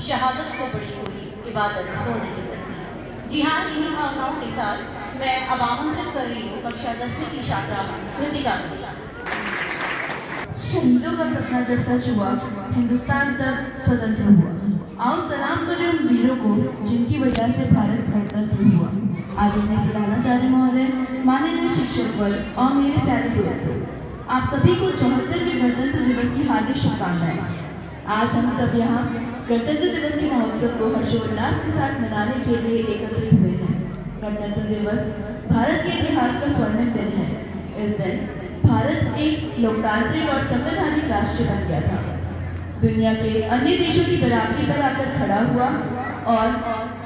शहादत से बड़ी कोई इबादत हो नहीं सकती। जी हाँ, इन्हीं भावनाओं के साथ मैं अब आमंत्रित कर रही हूँ कक्षा 10वीं की छात्रा कृतिका को। शहीदों का सपना जब सच हुआ, हिंदुस्तान तब स्वतंत्र हुआ। आओ सलाम करें उन वीरों को जिनकी वजह से भारत गणतंत्र हुआ। आदरणीय प्रधानाचार्य महोदय, माननीय शिक्षक वर्ग और मेरे प्यारे दोस्तों, आप सभी को 74वें गणतंत्र दिवस की हार्दिक शुभकामनाएं। आज हम सब यहाँ गणतंत्र दिवस के महोत्सव को हर्षोल्लास के साथ मनाने के लिए एकत्रित हुए हैं। गणतंत्र दिवस भारत के इतिहास का स्वर्णिम दिन है। इस दिन भारत एक लोकतांत्रिक और संवैधानिक राष्ट्र बन गया था। दुनिया के अन्य देशों की बराबरी पर आकर खड़ा हुआ और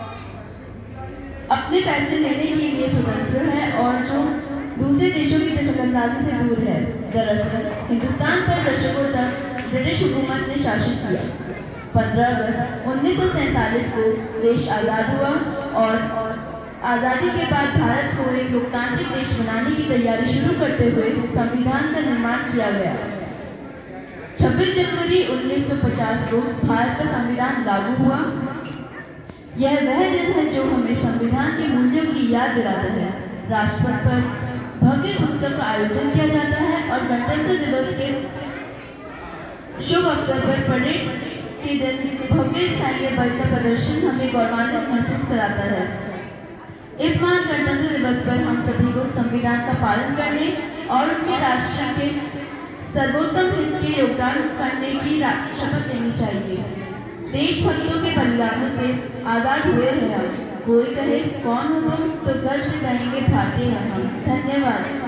अपने फैसले लेने के लिए स्वतंत्र है और जो दूसरे देशों की दखलंदाजी से दूर है। दरअसल हिंदुस्तान पर दशकों तक ब्रिटिश हुकूमत ने शासन किया। 15 अगस्त 1947 को देश आज़ाद हुआ और आज़ादी के बाद भारत को एक लोकतांत्रिक देश बनाने की तैयारी शुरू करते हुए संविधान का निर्माण किया गया। 26 जनवरी 1950 को भारत का संविधान लागू हुआ। यह वह दिन है जो हमें संविधान के मूल्यों की याद दिलाता है। राजपथ पर भव्य उत्सव का आयोजन किया जाता है और गणतंत्र दिवस के शुभ अवसर पर परेड के दिन भव्य सैन्य बल का प्रदर्शन हमें गौरवान्वित महसूस कराता है। इस महान गणतंत्र दिवस पर हम सभी को संविधान का पालन करने और उनके राष्ट्र के सर्वोत्तम हित के योगदान करने की शपथ लेनी चाहिए। देशभक्तों के बलिदानों से आजाद हुए हैं हम। कोई कहे कौन हो तुम, तो गर्व से कहेंगे भारतीय हैं हम। धन्यवाद।